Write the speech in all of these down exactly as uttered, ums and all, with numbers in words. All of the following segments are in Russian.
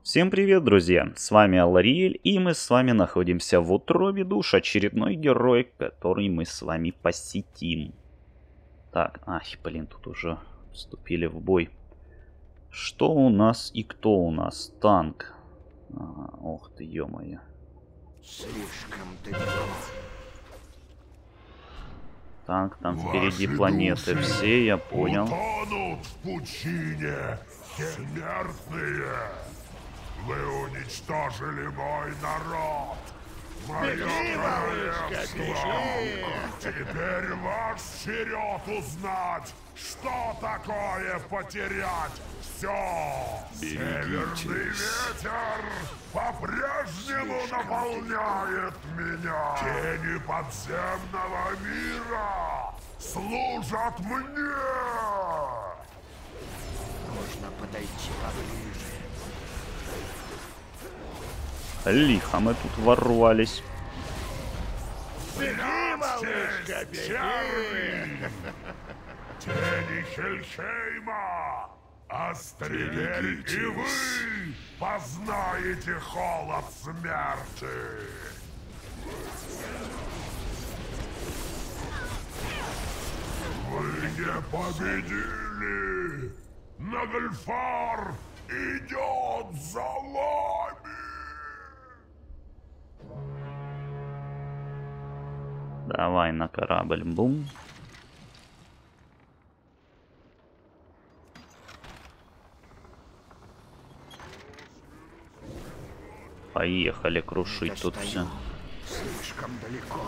Всем привет, друзья! С вами Алариэль, и мы с вами находимся в утробе душ, очередной герой, который мы с вами посетим. Так, ах, блин, тут уже вступили в бой. Что у нас и кто у нас? Танк. А, ох ты, ё-моё. Слишком далеко. Танк там Ваши впереди планеты. души Все, я понял. Утонут в пучине, смертные. Вы уничтожили мой народ, мое королевство. Теперь ваш черед узнать, что такое потерять все. Северный ветер по-прежнему наполняет меня. Тени подземного мира служат мне. Нужно подойти поближе. Лихо мы тут ворвались. Беги, малышка, беги! Тени Хельхейма! Острелели, и вы познаете холод смерти! Вы не победили! Нагльфар идет за вами! Давай на корабль, бум. Поехали крушить тут все. Слишком далеко.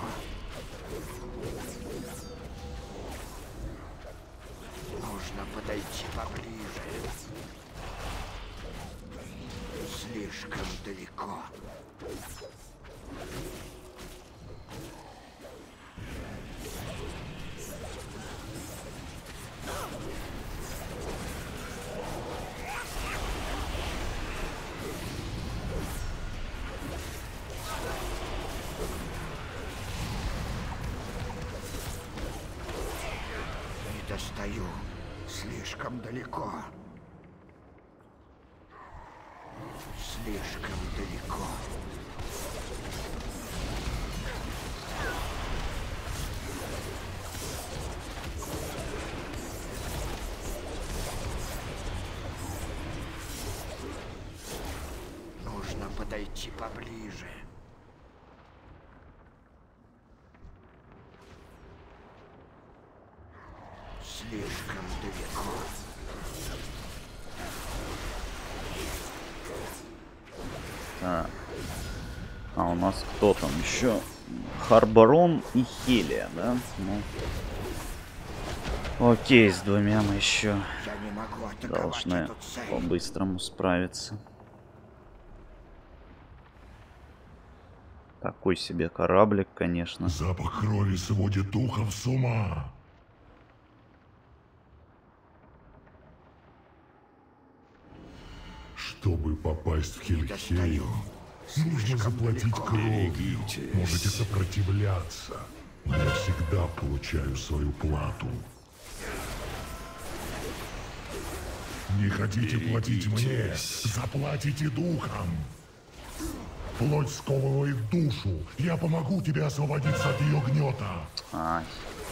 Нужно подойти поближе. Слишком далеко. Не достаю. Слишком далеко. Слишком далеко. Нужно подойти поближе. Слишком далеко. Так. А у нас кто там еще? Харбарон и Хелия, да? Ну. Окей, с двумя мы еще Я не могу атаковать должны эту цель. по-быстрому справиться. Такой себе кораблик, конечно. Запах крови сводит духов с ума. Чтобы попасть в Хельхейм, нужно заплатить кровью. Можете сопротивляться, но я всегда получаю свою плату. Не хотите платить мне? Заплатите духом. Плоть сковывает душу. Я помогу тебе освободиться от ее гнета. Ай.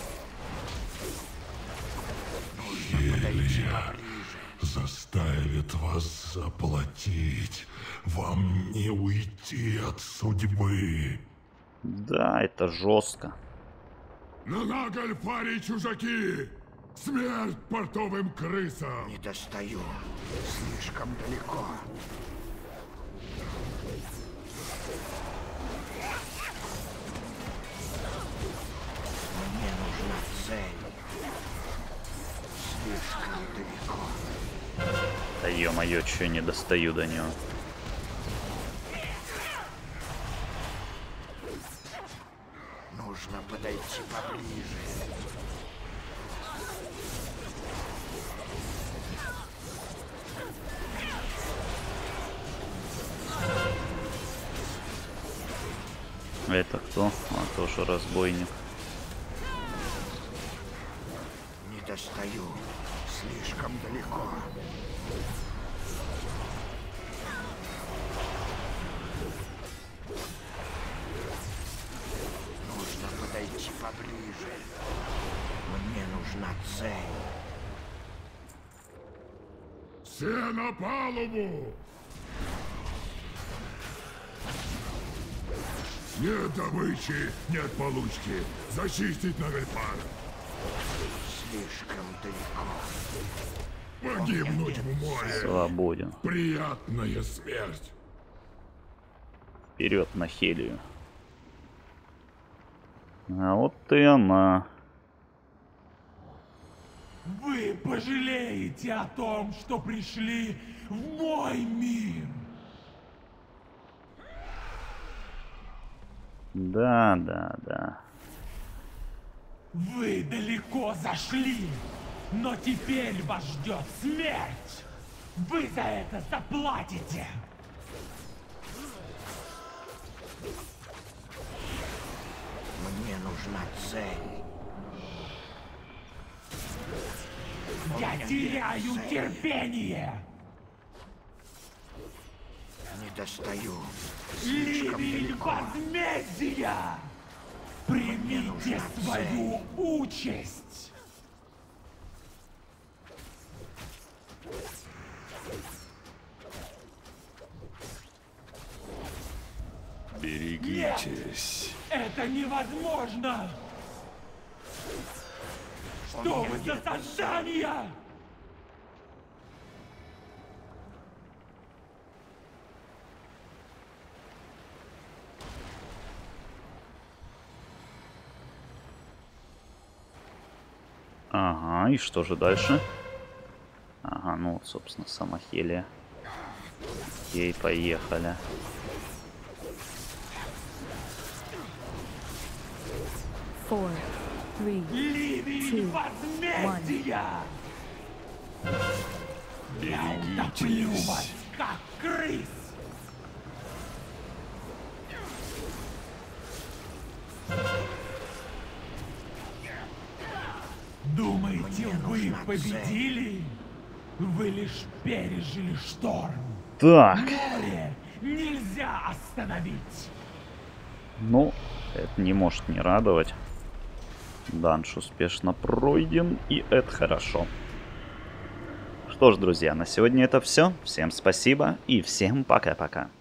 Хелия заставит вас заплатить. Вам не уйти от судьбы. Да, это жестко. На Нагльфаре чужаки! Смерть портовым крысам! Не достаю. Слишком далеко. Мне нужна цель. Слишком далеко. Да ё-моё, чё я не достаю до него. Нужно подойти поближе. Это кто? А, тоже разбойник. Не достаю. Слишком далеко. поближе. Мне нужна цель. Все на палубу! Нет добычи, нет получки. Зачистить Навельпар. Слишком далеко. Погибнуть в море. Свободен. Приятная смерть. Вперед на Хелию. А вот и она. Вы пожалеете о том, что пришли в мой мир. Да, да, да. Вы далеко зашли, но теперь вас ждет смерть. Вы за это заплатите. Мне нужна цель. Я теряю терпение. Не достаю. Слишком Ливень далеко. возмездия! Примите нужна свою участь! Берегитесь. Это невозможно! Что вы за создания? Ага, и что же дальше? Ага, ну вот, собственно, сама Хелия. Окей, поехали. Four, three, Ливень two, возмездия! Я утоплю вас, как крыс! Думаете, вы нужна победили? Вы лишь пережили шторм. Так, Море нельзя остановить. ну, это не может не радовать. Данж успешно пройден, и это хорошо. Что ж, друзья, на сегодня это все. Всем спасибо и всем пока-пока.